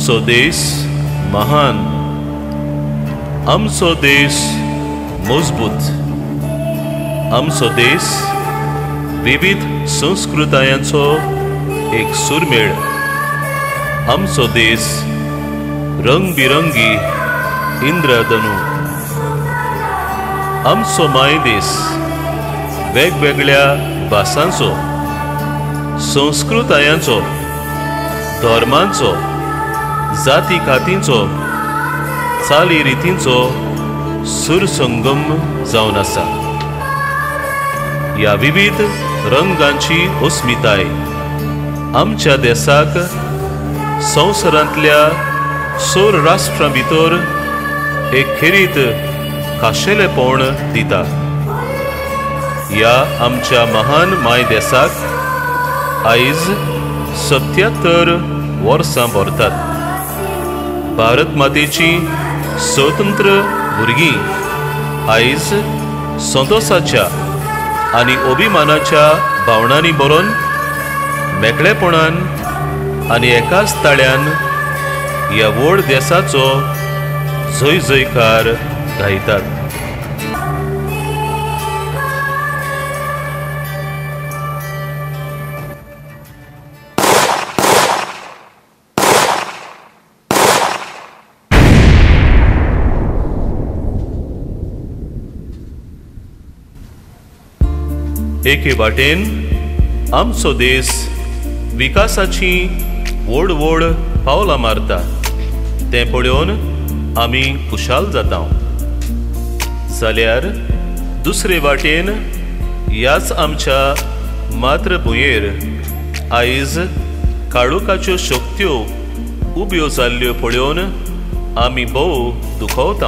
आमचो देश महान, आमचो देश मजबूत, आमचो देश विविध संस्कृतायांचो एक सुरमेळ, आमचो देश रंगबिरंगी इंद्रधनु, आमचो मायदेस वेगवेगळ्या भासांचो, संस्कृतायांचो, धर्मांचो, जाती खातींचो, चाली रितींचो सुरसंगम जावन आसा। ह्या विविध रंगांची अस्मिताय आमच्या देशाक संवसारांतल्या 16 राष्ट्रां भितर एक खेरीत खाशेलेपण दिता। ह्या आमच्या महान माय देशाक आयज 77 वर्सां भरतात। भारत मातेची स्वतंत्र भुरगीं आयज संतोषाच्या आनी अभिमानाच्या भावनांनी भरून मेकळेपणान आनी एकाच ताळ्यान ह्या व्हड देशाचो जय जयकार गायतात। एके वाटेन आमचो देश विकासाची व्हड व्हड पावलां मारता, तें पळोवन आमी खुशाल जाता। जाल्यार दुसरे वाटेन ह्याच आमच्या मातृभुंयेर आयज काळोखाच्यो शक्त्यो उब्यो जाल्ल्यो पळोवन आमी भोव दुखवता।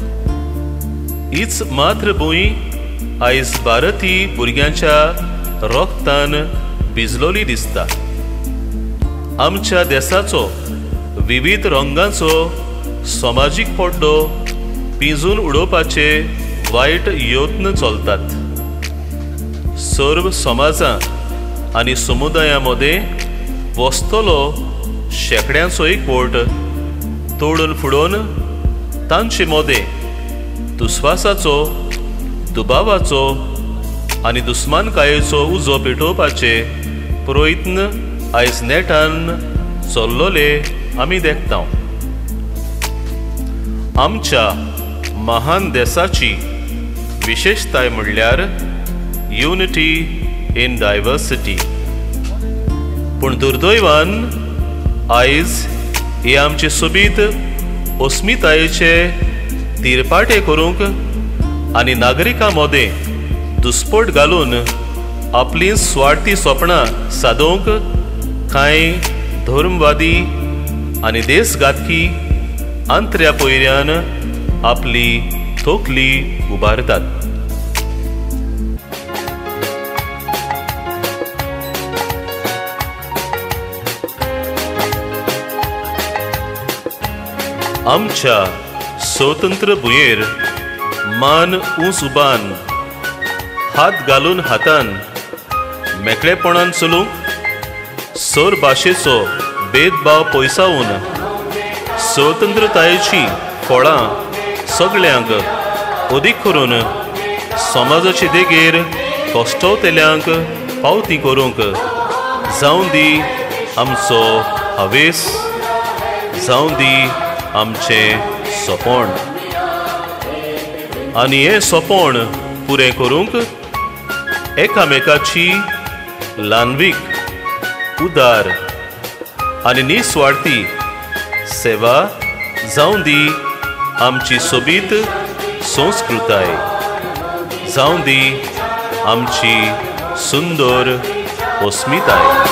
हीच मातृभूंय आयज भारतीय भुरग्यांच्या रोगतान भिजलोली दिसता। आमच्या देशाचो विविध रंगांचो समाजीक पड्डो पिंजून उडोवपाचे वायट यत्न चलतात। सर्व समाजां आनी समुदायां मदें वस्तलो शेकड्यांचो एकवट तोडून फुडोवन तांचे मदें दुस्वासाचो, दुबावाचो आनी दुस्मानकायेचो उजो पेटोवपाचे प्रयत्न आयज नेटान चल्लोले आमी देखता। आमच्या महान देशाची विशेषताय म्हणल्यार युनिटी इन डायवर्सिटी। पूण दुर्दैवान आयज ही आमचे सोबीत अस्मितायेचे तिरपाटे करूंक आनी नागरिकां मदें दुस्पट घालून आपली स्वार्थी स्वप्नां सादोवंक कांय धर्मवादी आनी देशघातकी आंतऱ्या पयऱ्यान आपली तोखली उबारतात। आमच्या स्वतंत्र भुंयेर मान उंच उबान हात घालून हातान मेकळेपणान चलूंक सर भाशेचो भेदभाव पयसावून स्वतंत्रतायेची फळां सगळ्यांक अदीक करून समाजाचे देगेर कश्टवतेल्यांक पावती करूंक जावं दी आमचो हावेस, जावं दी आमचें सोपण। आनी हें सोपण पुरें करूंक एकामेकाची ल्हानवीक, उदार आनी निस्वार्थी सेवा जावं दी आमची सोबीत संस्कृताय, जावं दी आमची सुंदर अस्मिताय।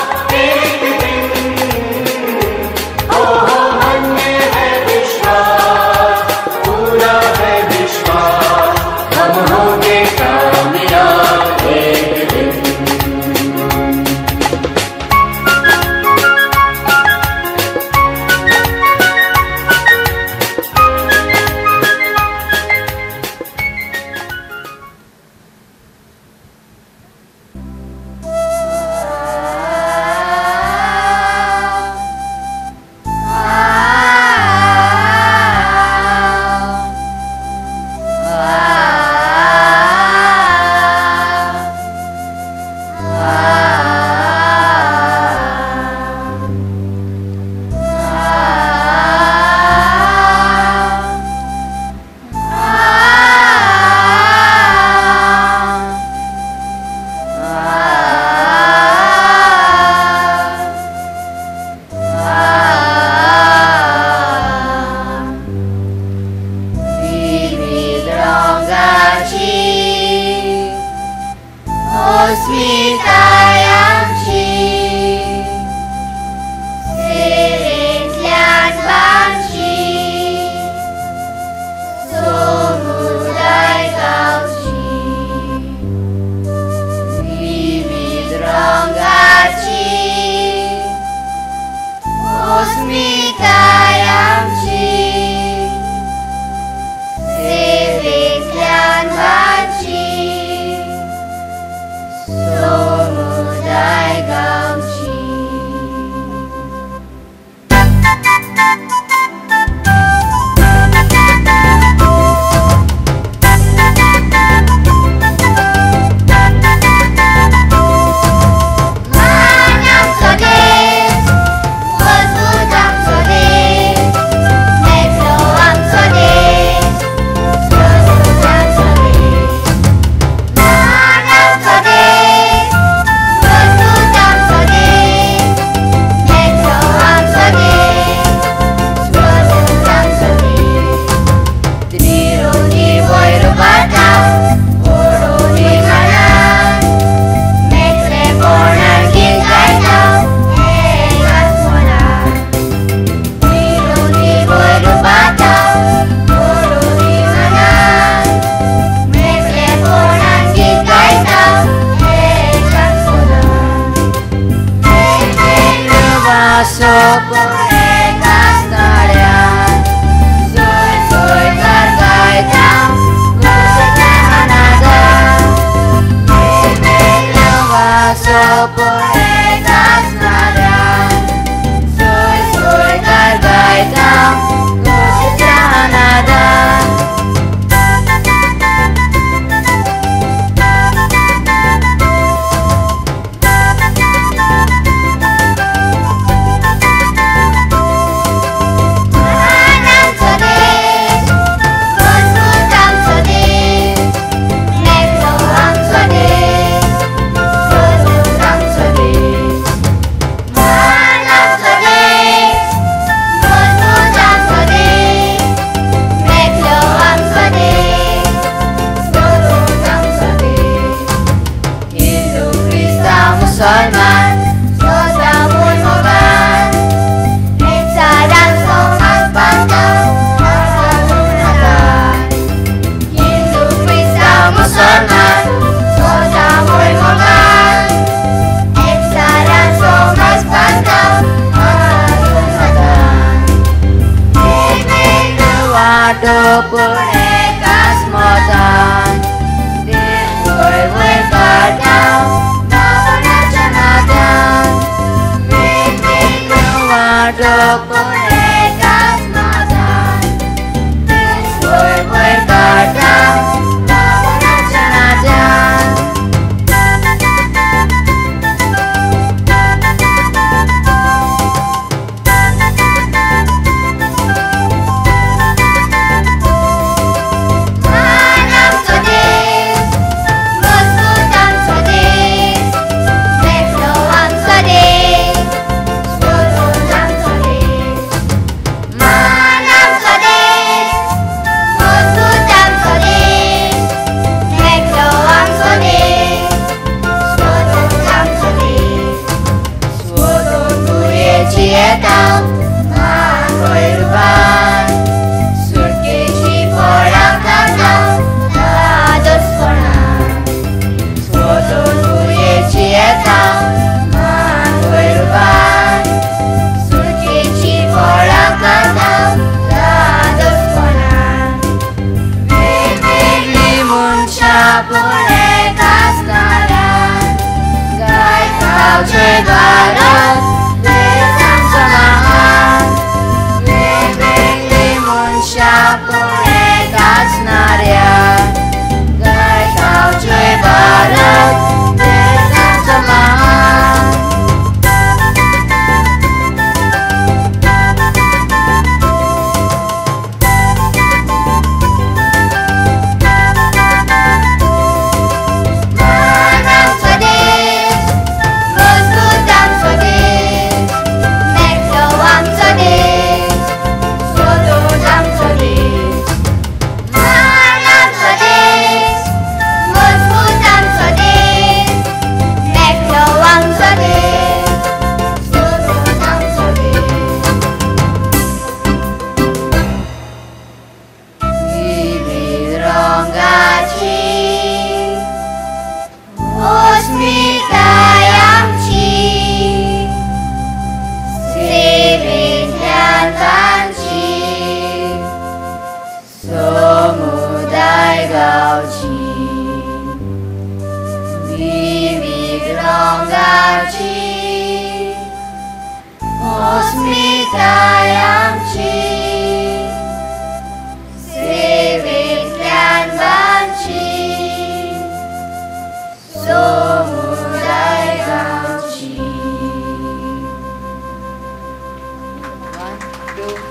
Somudaiechi. 1, 2